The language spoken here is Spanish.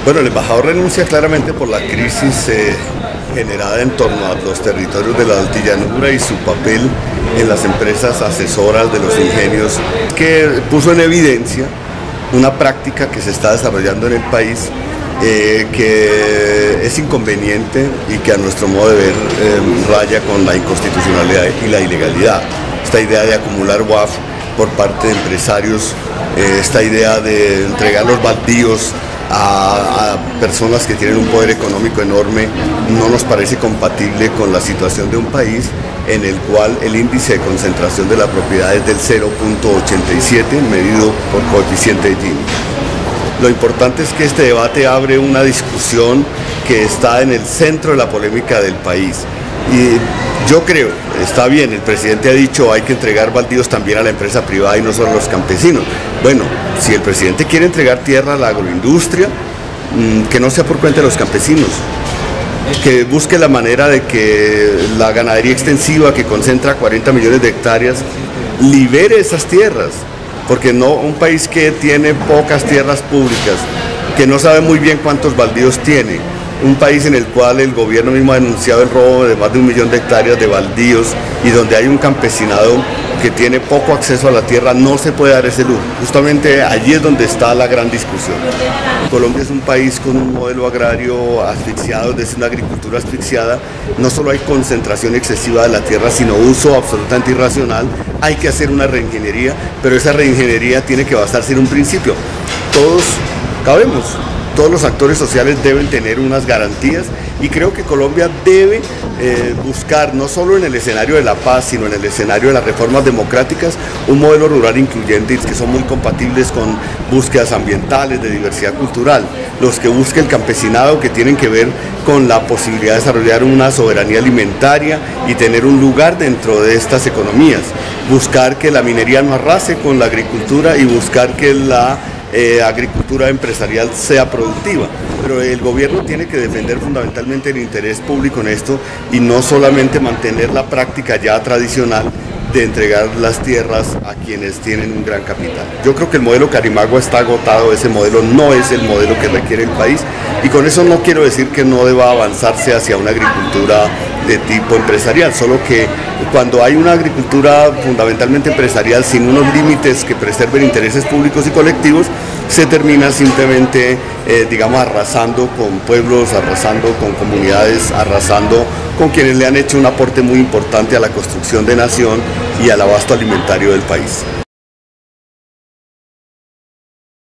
Bueno, el embajador renuncia claramente por la crisis generada en torno a los territorios de la Altillanura y su papel en las empresas asesoras de los ingenios, que puso en evidencia una práctica que se está desarrollando en el país que es inconveniente y que a nuestro modo de ver raya con la inconstitucionalidad y la ilegalidad. Esta idea de acumular UAF por parte de empresarios, esta idea de entregar los baldíos a personas que tienen un poder económico enorme, no nos parece compatible con la situación de un país en el cual el índice de concentración de la propiedad es del 0.87 medido por coeficiente de Gini. Lo importante es que este debate abre una discusión que está en el centro de la polémica del país. Y yo creo, está bien, el presidente ha dicho hay que entregar baldíos también a la empresa privada y no solo a los campesinos. Bueno, si el presidente quiere entregar tierra a la agroindustria, que no sea por cuenta de los campesinos, que busque la manera de que la ganadería extensiva que concentra 40 millones de hectáreas libere esas tierras, porque no un país que tiene pocas tierras públicas, que no sabe muy bien cuántos baldíos tiene, un país en el cual el gobierno mismo ha denunciado el robo de más de 1 millón de hectáreas de baldíos y donde hay un campesinado que tiene poco acceso a la tierra, no se puede dar ese lujo. Justamente allí es donde está la gran discusión. Colombia es un país con un modelo agrario asfixiado, es decir, una agricultura asfixiada. No solo hay concentración excesiva de la tierra, sino uso absolutamente irracional. Hay que hacer una reingeniería, pero esa reingeniería tiene que basarse en un principio. Todos cabemos. Todos los actores sociales deben tener unas garantías y creo que Colombia debe buscar, no solo en el escenario de la paz, sino en el escenario de las reformas democráticas, un modelo rural incluyente que son muy compatibles con búsquedas ambientales, de diversidad cultural, los que busque el campesinado, que tienen que ver con la posibilidad de desarrollar una soberanía alimentaria y tener un lugar dentro de estas economías, buscar que la minería no arrase con la agricultura y buscar que la agricultura empresarial sea productiva, pero el gobierno tiene que defender fundamentalmente el interés público en esto y no solamente mantener la práctica ya tradicional de entregar las tierras a quienes tienen un gran capital. Yo creo que el modelo Carimagua está agotado, ese modelo no es el modelo que requiere el país y con eso no quiero decir que no deba avanzarse hacia una agricultura de tipo empresarial, solo que cuando hay una agricultura fundamentalmente empresarial sin unos límites que preserven intereses públicos y colectivos, se termina simplemente, digamos, arrasando con pueblos, arrasando con comunidades, arrasando con quienes le han hecho un aporte muy importante a la construcción de nación y al abasto alimentario del país.